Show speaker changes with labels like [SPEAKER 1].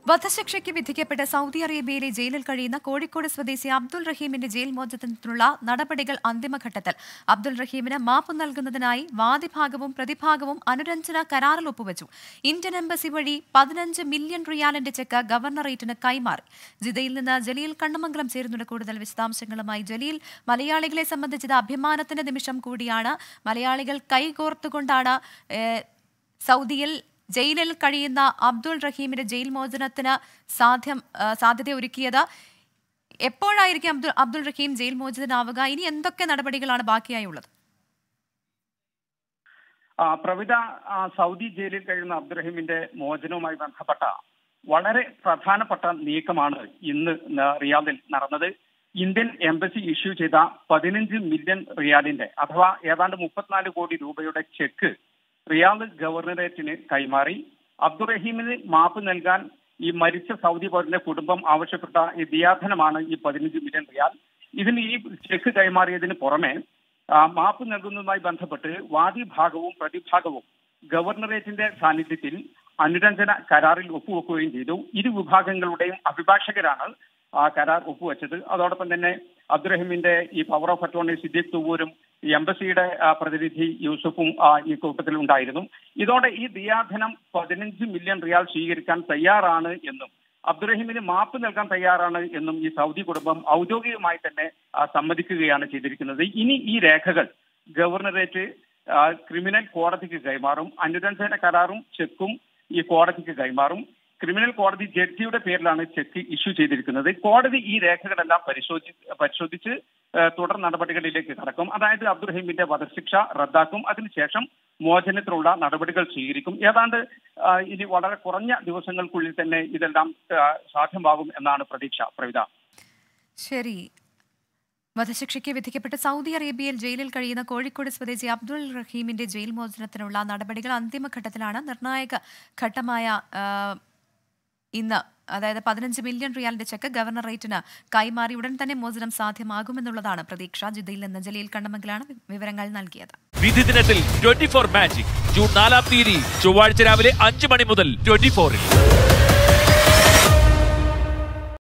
[SPEAKER 1] വധശിക്ഷയ്ക്ക് വിധിക്കപ്പെട്ട സൗദി അറേബ്യയിലെ ജയിലിൽ കഴിയുന്ന കോഴിക്കോട് സ്വദേശി അബ്ദുൾ റഹീമിന്റെ ജയിൽ മോചനത്തിനുള്ള നടപടികൾ അന്തിമഘട്ടത്തിൽ. അബ്ദുൾ റഹീമിന് മാപ്പ് നൽകുന്നതിനായി വാദിഭാഗവും പ്രതിഭാഗവും അനുരഞ്ജന കരാറിൽ ഒപ്പുവച്ചു. ഇന്ത്യൻ എംബസി വഴി 15 മില്യൺ റിയാലിന്റെ ചെക്ക് ഗവർണറേറ്റിന് കൈമാറി. ജിദ്ദയിൽ നിന്ന് ജലീൽ കണ്ണമംഗലം ചേരുന്നുണ്ട്. കൂടുതൽ വിശദാംശങ്ങളുമായി ജലീൽ, മലയാളികളെ സംബന്ധിച്ചത് അഭിമാനത്തിന്റെ നിമിഷം കൂടിയാണ്. മലയാളികൾ കൈകോർത്തുകൊണ്ടാണ് സൗദിയിൽ ജയിലിൽ കഴിയുന്ന അബ്ദുൾ റഹീമിന്റെ ജയിൽ മോചനത്തിന് സാധ്യത ഒരുക്കിയത്. എപ്പോഴായിരിക്കും അബ്ദുൾ റഹീം ജയിൽ മോചിതനാവുക? ഇനി എന്തൊക്കെ നടപടികളാണ് ബാക്കിയായുള്ളത്?
[SPEAKER 2] പ്രവിത, സൗദി ജയിലിൽ കഴിയുന്ന അബ്ദുൾ റഹീമിന്റെ മോചനവുമായി ബന്ധപ്പെട്ട വളരെ പ്രധാനപ്പെട്ട നീക്കമാണ് ഇന്ന് റിയാദിൽ നടന്നത്. ഇന്ത്യൻ എംബസി ഇഷ്യൂ ചെയ്ത 15 മില്യൺ റിയാലിന്റെ അഥവാ ഏതാണ്ട് 34 കോടി രൂപയുടെ ചെക്ക് റിയാദ് ഗവർണറേറ്റിന് കൈമാറി. അബ്ദുൾ റഹീമിന് മാപ്പ് നൽകാൻ ഈ മരിച്ച സൗദി പൗരന്റെ കുടുംബം ആവശ്യപ്പെട്ട ഈ ദിയാധനമാണ് ഈ 15 മില്യൺ റിയാൽ. ഇതിന് ഈ ചെക്ക് കൈമാറിയതിന് പുറമെ മാപ്പ് നൽകുന്നതുമായി ബന്ധപ്പെട്ട് വാദിഭാഗവും പ്രതിഭാഗവും ഗവർണറേറ്റിന്റെ സാന്നിധ്യത്തിൽ അനുരഞ്ജന കരാറിൽ ഒപ്പുവെക്കുകയും ചെയ്തു. ഇരു വിഭാഗങ്ങളുടെയും അഭിഭാഷകരാണ് കരാർ ഒപ്പുവെച്ചത്. അതോടൊപ്പം തന്നെ അബ്ദുൾ റഹീമിന്റെ ഈ പവർ ഓഫ് അറ്റോർണി സിദ്ദീഖ് തുവൂരും എംബസിയുടെ പ്രതിനിധി യൂസഫും ഈ കൂട്ടത്തിൽ ഉണ്ടായിരുന്നു. ഇതോടെ ഈ ദിയാധനം 15 മില്യൺ റിയാൽ സ്വീകരിക്കാൻ തയ്യാറാണ് എന്നും അബ്ദുൾ റഹീമിന് മാപ്പ് നൽകാൻ തയ്യാറാണ് എന്നും ഈ സൗദി കുടുംബം ഔദ്യോഗികമായി തന്നെ സമ്മതിക്കുകയാണ് ചെയ്തിരിക്കുന്നത്. ഇനി ഈ രേഖകൾ ഗവർണറേറ്റ് ക്രിമിനൽ കോടതിക്ക് കൈമാറും. അനുരഞ്ജന കരാറും ചെക്കും ഈ കോടതിക്ക് കൈമാറും. ക്രിമിനൽ കോടതി ജഡ്ജിയുടെ പേരിലാണ് ചെക്ക് ഇഷ്യൂ ചെയ്തിരിക്കുന്നത്. കോടതി ഈ രേഖകളെല്ലാം പരിശോധിച്ച് തുടർ നടപടികളിലേക്ക് കടക്കും. അതായത് അബ്ദുൾ റഹീമിന്റെ വധശിക്ഷ റദ്ദാക്കും. അതിനുശേഷം മോചനത്തിനുള്ള നടപടികൾ സ്വീകരിക്കും. ഏതാണ്ട് ഇനി വളരെ കുറഞ്ഞ ദിവസങ്ങൾക്കുള്ളിൽ തന്നെ ഇതെല്ലാം സാധ്യമാകും എന്നാണ് പ്രതീക്ഷ. പ്രവിത,
[SPEAKER 1] ശരി. വധശിക്ഷയ്ക്ക് വിധിക്കപ്പെട്ട സൗദി അറേബ്യയിൽ ജയിലിൽ കഴിയുന്ന കോഴിക്കോട് സ്വദേശി അബ്ദുൾ റഹീമിന്റെ ജയിൽ മോചനത്തിനുള്ള നടപടികൾ അന്തിമഘട്ടത്തിലാണ്. നിർണായക ഘട്ടമായ ഇന്ന്, അതായത് 15 മില്യൺ റിയാലിന്റെ ചെക്ക് ഗവർണറേറ്റിന് കൈമാറി. ഉടൻ തന്നെ മോചനം സാധ്യമാകുമെന്നുള്ളതാണ് പ്രതീക്ഷ. ജിദ്ദയിൽ നിന്ന് ജലീൽ കണ്ണമംഗലാണ് വിവരങ്ങൾ നൽകിയത്.
[SPEAKER 3] വിധി ദിനത്തിൽ 24 മാജിക് ജൂൺ 4 ചൊവ്വാഴ്ച രാവിലെ 5 മണി മുതൽ 24-ൽ.